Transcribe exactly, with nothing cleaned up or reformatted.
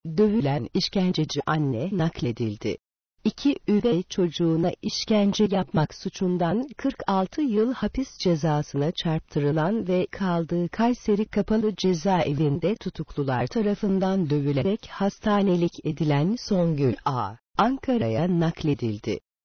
Dövülen işkenceci anne nakledildi. İki üvey çocuğuna işkence yapmak suçundan kırk altı yıl hapis cezasına çarptırılan ve kaldığı Kayseri Kapalı Cezaevinde tutuklular tarafından dövülerek hastanelik edilen Songül A. Ankara'ya nakledildi.